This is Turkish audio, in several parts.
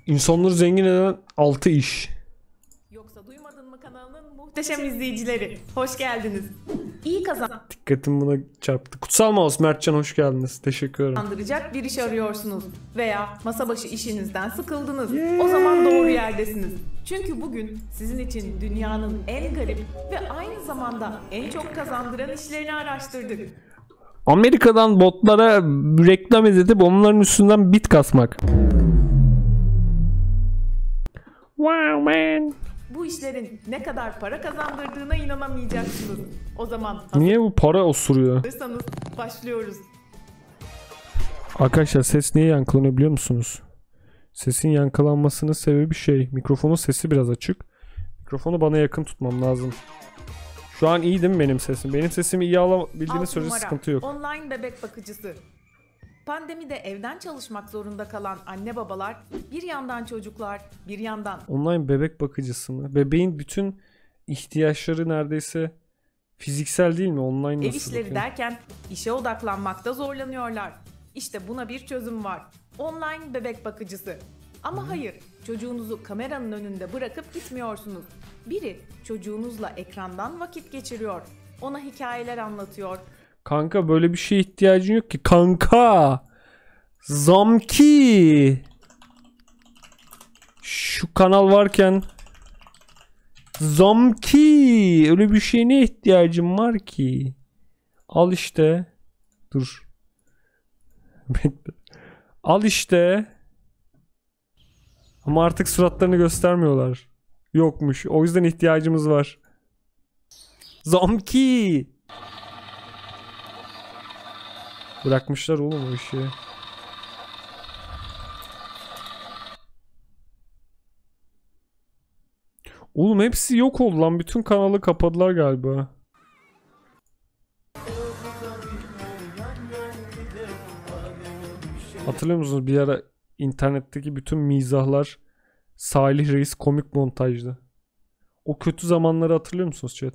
İnsanları zengin eden 6 iş. Yoksa duymadın mı kanalının muhteşem izleyicileri? Hoş geldiniz. İyi Dikkatim buna çarptı. Kutsal Mouse Mertcan hoş geldiniz. Teşekkür ederim. kazandıracak bir iş arıyorsunuz veya masa başı işinizden sıkıldınız. O zaman doğru yerdesiniz. Çünkü bugün sizin için dünyanın en garip ve aynı zamanda en çok kazandıran işlerini araştırdık. Amerika'dan botlara reklam izletip onların üstünden bit kasmak. Wow man. Bu işlerin ne kadar para kazandırdığına inanamayacaksınız. O zaman Niye bu para osuruyor? hazırsanız başlıyoruz. Arkadaşlar ses niye yankılanıyor biliyor musunuz? Sesin yankılanmasının sebebi mikrofonun sesi biraz açık. Mikrofonu bana yakın tutmam lazım. Şu an iyi değil mi benim sesim? Benim sesimi iyi alabildiğiniz Alt sürece numara, sıkıntı yok. online bebek bakıcısı. Pandemide evden çalışmak zorunda kalan anne babalar, bir yandan çocuklar, bir yandan Online bebek bakıcısı mı? Bebeğin bütün ihtiyaçları neredeyse fiziksel değil mi? Online ev nasıl işleri bakıyor? derken işe odaklanmakta zorlanıyorlar. İşte buna bir çözüm var. Online bebek bakıcısı. Ama hayır, çocuğunuzu kameranın önünde bırakıp gitmiyorsunuz. Biri çocuğunuzla ekrandan vakit geçiriyor. Ona hikayeler anlatıyor. Kanka böyle bir şeye ihtiyacın yok ki. Kanka. Zamki. Şu kanal varken Zamki. Öyle bir şeye ne ihtiyacım var ki? Al işte. Dur. Bekle. Al işte. Ama artık suratlarını göstermiyorlar. Yokmuş. O yüzden ihtiyacımız var. Zamki. Bırakmışlar oğlum o işi. Oğlum hepsi yok oldu lan. Bütün kanalı kapadılar galiba. Hatırlıyor musunuz? Bir ara internetteki bütün mizahlar Salih Reis komik montajdı. O kötü zamanları hatırlıyor musunuz chat?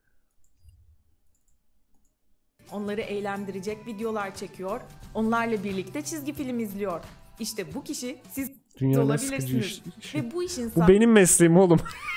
Onları eğlendirecek videolar çekiyor. Onlarla birlikte çizgi film izliyor. İşte bu kişi siz Dünyanın en sıkıcı olabilirsiniz. işi. Ve bu işin Bu benim mesleğim oğlum.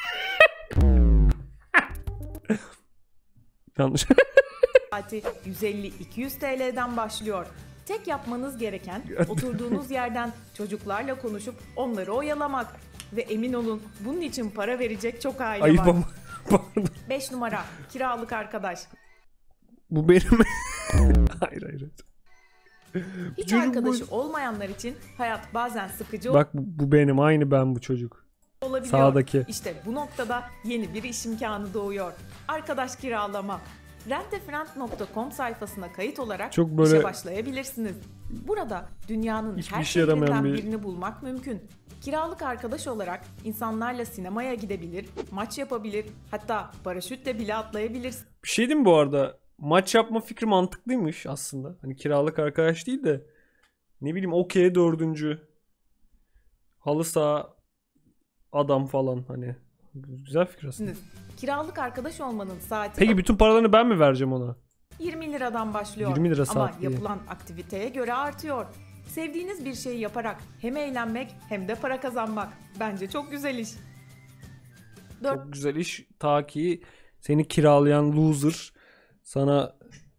Yanlış. saati 150-200 TL'den başlıyor. Tek yapmanız gereken oturduğunuz yerden çocuklarla konuşup onları oyalamak. Ve emin olun bunun için para verecek çok aile Ayıp var. ama. Pardon. 5 numara kiralık arkadaş. Bu benim. Hayır hayır. Hiç Çocuk arkadaşı olmayanlar için hayat bazen sıkıcı Bak bu benim. Aynı ben bu çocuk. olabiliyor. Sağdaki. İşte bu noktada yeni bir iş imkanı doğuyor. Arkadaş kiralama. Rentefriend.com sayfasına kayıt olarak Çok böyle- işe başlayabilirsiniz. Burada dünyanın Hiçbir her işe yaramayan şehrinden bir- birini bulmak mümkün. Kiralık arkadaş olarak insanlarla sinemaya gidebilir, maç yapabilir, hatta paraşütle bile atlayabilirsiniz. Bir şey diyeyim mi bu arada? Maç yapma fikri mantıklıymış aslında. Hani kiralık arkadaş değil de ne bileyim okey dördüncü halı saha adam falan hani. Güzel fikir aslında. Kiralık arkadaş olmanın saati Peki bütün paralarını ben mi vereceğim ona? 20 liradan başlıyor. 20 lira Ama saat değil. yapılan aktiviteye göre artıyor. Sevdiğiniz bir şeyi yaparak hem eğlenmek hem de para kazanmak. Bence çok güzel iş. Çok güzel iş. Ta ki seni kiralayan loser sana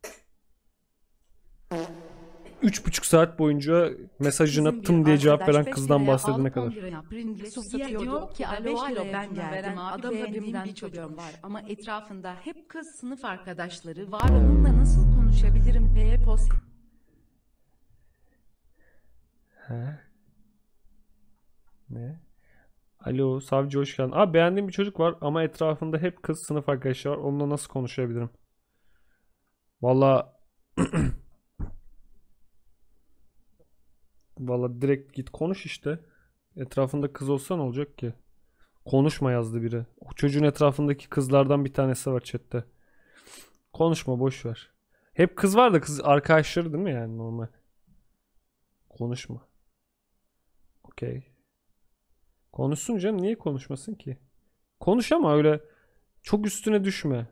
3,5 saat boyunca mesajına tım diye cevap veren kızdan bahsedene kadar. Sofya diyor ki alo alo ben geldim adı beğendiğim bir çocuk var ama etrafında hep kız sınıf arkadaşları var onunla nasıl konuşabilirim p-post. He? Ne? Alo savcı hoş geldin. Abi beğendiğim bir çocuk var ama etrafında hep kız sınıf arkadaşı var. Onunla nasıl konuşabilirim? Valla Valla direkt git konuş işte. Etrafında kız olsa ne olacak ki? Konuşma yazdı biri. O çocuğun etrafındaki kızlardan bir tanesi var chatte. Konuşma boş ver. Hep kız var da kız arkadaşları değil mi yani normal? Konuşma. Okey. Konuşsun canım niye konuşmasın ki? Konuş ama öyle çok üstüne düşme.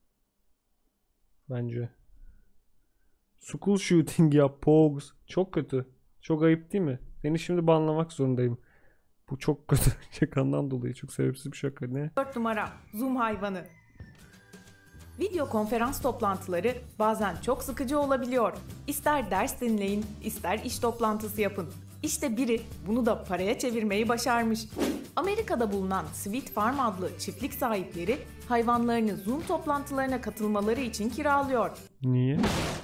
Bence. School shooting ya Pogs. Çok kötü. Çok ayıp değil mi? Seni şimdi banlamak zorundayım. Bu çok kötü. Şakandan dolayı çok sebepsiz bir şaka. Ne? 4 numara Zoom hayvanı. Video konferans toplantıları bazen çok sıkıcı olabiliyor. İster ders dinleyin, ister iş toplantısı yapın. İşte biri bunu da paraya çevirmeyi başarmış. Amerika'da bulunan Sweet Farm adlı çiftlik sahipleri hayvanlarını Zoom toplantılarına katılmaları için kiralıyor. Niye?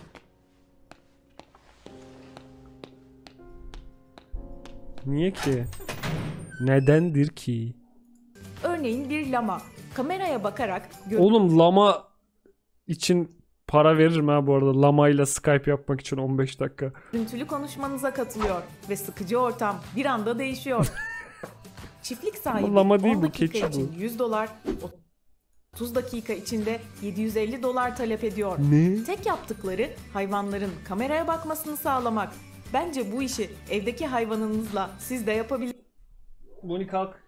Niye ki? Nedendir ki? Örneğin bir lama kameraya bakarak Oğlum lama için para veririm ha bu arada. Lamayla Skype yapmak için 15 dakika. görüntülü konuşmanıza katılıyor ve sıkıcı ortam bir anda değişiyor. Çiftlik sahibi lama değil 10 bu, dakika keçi için bu. $100, 30 dakika içinde $750 talep ediyor. Ne? Tek yaptıkları hayvanların kameraya bakmasını sağlamak. Bence bu işi evdeki hayvanınızla siz de yapabilirsiniz. Bonnie kalk.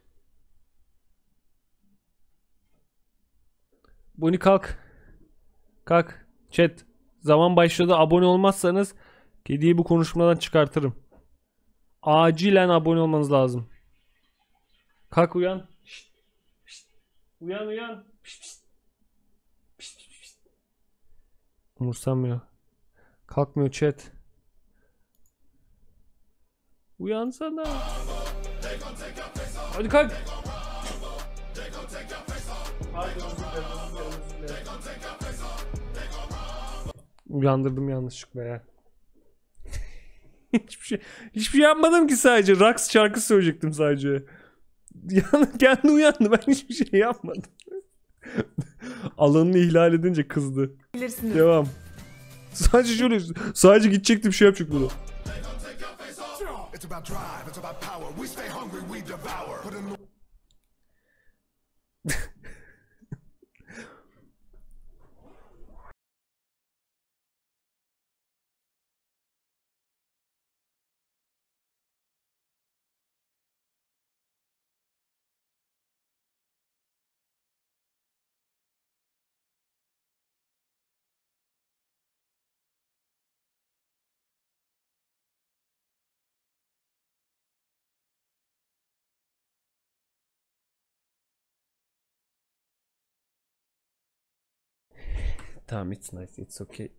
Bonnie kalk. Kalk. Chat. Zaman başladı. Abone olmazsanız kediyi bu konuşmadan çıkartırım. Acilen abone olmanız lazım. Kalk uyan. Şşt. Şşt. Uyan uyan. Şşt. Şşt. Şşt. Şşt. Umursamıyor. Kalkmıyor chat. Uyansana. Hadi kalk. Uyandırdım yanlışlıkla ya. hiçbir şey yapmadım ki sadece. Raks şarkı söyleyecektim sadece. Yani kendi uyandı. Ben hiçbir şey yapmadım. Alanını ihlal edince kızdı. Devam. Sadece şöyle, sadece gidecektim şey yapacaktım bunu. Tamam, it's nice, it's okay.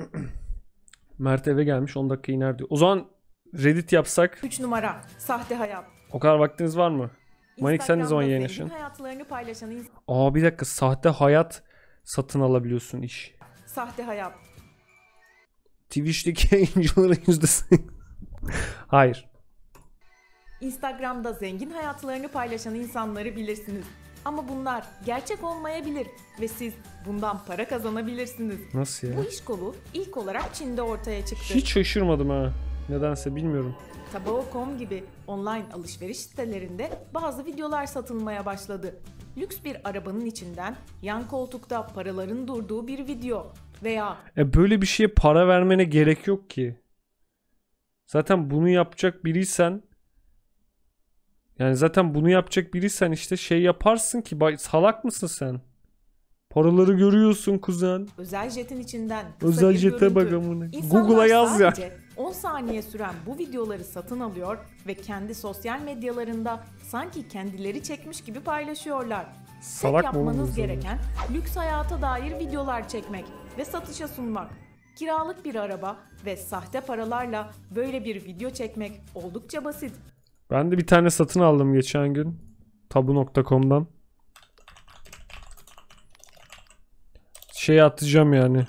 Mert eve gelmiş, 10 dakika iner diyor. O zaman Reddit yapsak. 3 numara sahte hayat. O kadar vaktiniz var mı? Manik sen ne zaman yayın Instagram'da açın? zengin hayatlarını paylaşan Bir dakika, sahte hayat satın alabiliyorsun iş. sahte hayat. Twitch'teki yayıncıların %80. Hayır. Instagram'da zengin hayatlarını paylaşan insanları bilirsiniz. Ama bunlar gerçek olmayabilir ve siz bundan para kazanabilirsiniz. Nasıl ya? Bu iş kolu ilk olarak Çin'de ortaya çıktı. Hiç şaşırmadım ha. Nedense bilmiyorum. Taobao.com gibi online alışveriş sitelerinde bazı videolar satılmaya başladı. Lüks bir arabanın içinden yan koltukta paraların durduğu bir video veya Böyle bir şeye para vermene gerek yok ki. Zaten bunu yapacak biriysen, yani zaten bunu yapacak biriysen işte şey yaparsın ki, salak mısın sen? Paraları görüyorsun kuzen. özel jetin içinden kısa Özel bir jete görüntü. bak amına. İnsanlar Google'a yaz ya. sadece 10 saniye süren bu videoları satın alıyor ve kendi sosyal medyalarında sanki kendileri çekmiş gibi paylaşıyorlar. Salak Tek mı oğlum yapmanız bu gereken lüks hayata dair videolar çekmek ve satışa sunmak. Kiralık bir araba ve sahte paralarla böyle bir video çekmek oldukça basit. Ben de bir tane satın aldım geçen gün. Tabu.com'dan. Şey atacağım yani.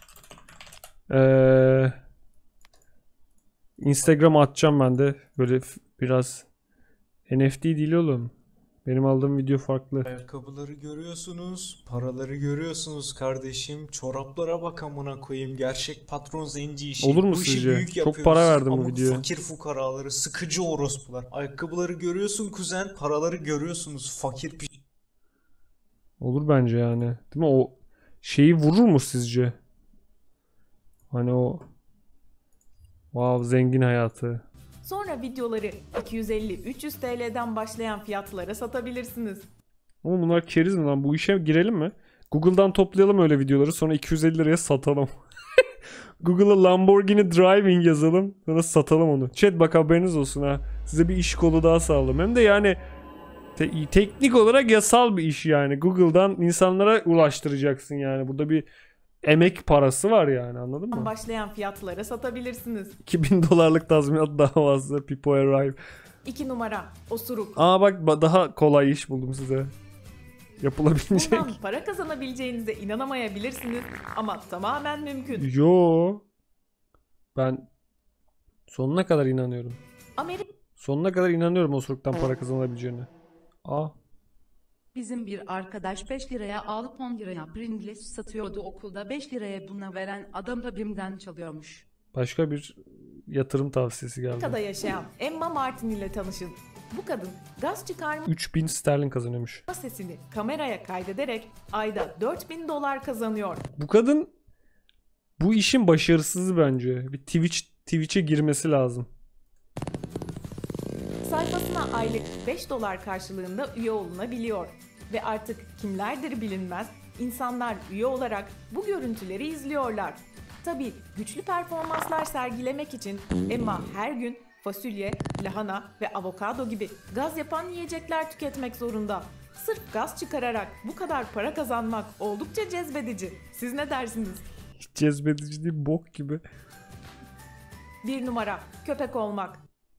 Instagram'a atacağım ben de. Böyle biraz NFT değil oğlum. Benim aldığım video farklı. Ayakkabıları görüyorsunuz, paraları görüyorsunuz kardeşim. Çoraplara bak amına koyayım. Gerçek patron zenci işi. Olur mu Bu işi sizce? büyük Çok yapıyoruz. para verdim bu Amık videoya. fakir fukaraları, sıkıcı orospular. Ayakkabıları görüyorsun kuzen, paraları görüyorsunuz. Fakir piç. Olur bence yani. Değil mi? O şeyi vurur mu sizce? Hani o wow, zengin hayatı. Sonra videoları 250-300 TL'den başlayan fiyatlara satabilirsiniz. Ama bunlar keriz mi lan? Bu işe girelim mi? Google'dan toplayalım öyle videoları, sonra 250 liraya satalım. Google'a Lamborghini Driving yazalım. Sonra satalım onu. Chat bak haberiniz olsun ha. Size bir iş kolu daha sağladım. Hem de yani teknik olarak yasal bir iş yani. Google'dan insanlara ulaştıracaksın yani. Burada bir emek parası var yani, anladın mı? Başlayan fiyatlara satabilirsiniz. $2000 tazminat davası. People arrive. 2 numara osuruk. Aa bak daha kolay iş buldum size. Yapılabilecek. Bundan para kazanabileceğinize inanamayabilirsiniz ama tamamen mümkün. Yo. Ben sonuna kadar inanıyorum. Sonuna kadar inanıyorum osuruktan para kazanabileceğine. Aa. Bizim bir arkadaş 5 liraya alıp 10 liraya Pringles satıyordu okulda, 5 liraya buna veren adam da BİM'den çalıyormuş. Başka bir yatırım tavsiyesi geldi. Amerika'da yaşayan Emma Martin ile tanışın. Bu kadın gaz çıkarma 3000 sterlin kazanıyormuş. sesini kameraya kaydederek ayda $4000 kazanıyor. Bu kadın bu işin başarısızı bence. Bir Twitch'e girmesi lazım. Sayfasına aylık $5 karşılığında üye olunabiliyor. Ve artık kimlerdir bilinmez, insanlar üye olarak bu görüntüleri izliyorlar. Tabii güçlü performanslar sergilemek için Emma her gün fasulye, lahana ve avokado gibi gaz yapan yiyecekler tüketmek zorunda. Sırf gaz çıkararak bu kadar para kazanmak oldukça cezbedici. Siz ne dersiniz? Hiç cezbedici değil, bok gibi. 1 numara köpek olmak.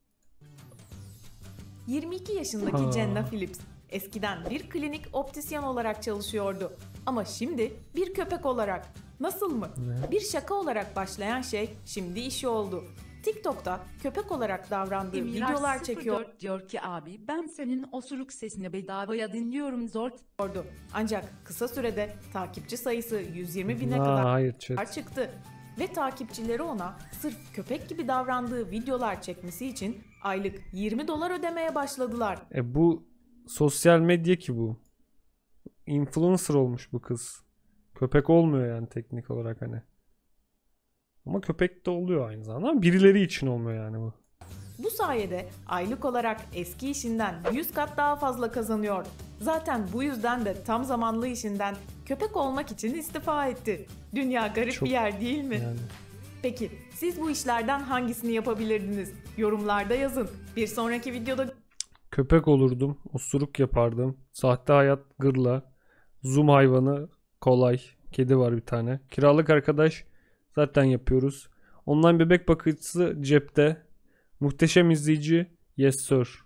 22 yaşındaki Jenna Phillips eskiden bir klinik optisyen olarak çalışıyordu. Ama şimdi bir köpek olarak. Nasıl mı? Bir şaka olarak başlayan şey şimdi işi oldu. TikTok'ta köpek olarak davrandığı videolar çekiyor. Diyor ki abi ben senin osuruk sesini bedavaya dinliyorum zor. Ancak kısa sürede takipçi sayısı 120 bine Hayır, kadar çıktı. Ve takipçileri ona sırf köpek gibi davrandığı videolar çekmesi için aylık $20 ödemeye başladılar. Bu sosyal medya ki bu. Influencer olmuş bu kız. Köpek olmuyor yani teknik olarak hani. Ama köpek de oluyor aynı zamanda ama birileri için olmuyor yani bu. Bu sayede aylık olarak eski işinden 100 kat daha fazla kazanıyor. Zaten bu yüzden de tam zamanlı işinden köpek olmak için istifa etti. Dünya garip bir yer değil mi? Yani. Peki siz bu işlerden hangisini yapabilirdiniz? Yorumlarda yazın. Bir sonraki videoda Köpek olurdum, osuruk yapardım. Sahte hayat gırla. Zoom hayvanı kolay. Kedi var bir tane. Kiralık arkadaş zaten yapıyoruz. Online bebek bakıcısı cepte. Muhteşem izleyici yes sir.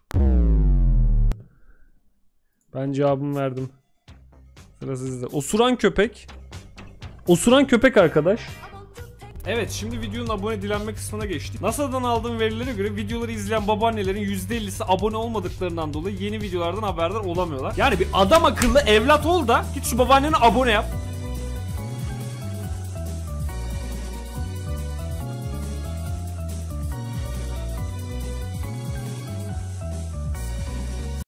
Ben cevabımı verdim. Sıra sizde. Osuran köpek. Osuran köpek arkadaş. Evet, şimdi videonun abone dilenme kısmına geçtik. NASA'dan aldığım verilere göre videoları izleyen babaannelerin %50'si abone olmadıklarından dolayı yeni videolardan haberdar olamıyorlar. Yani bir adam akıllı evlat ol da git şu babaannene abone yap.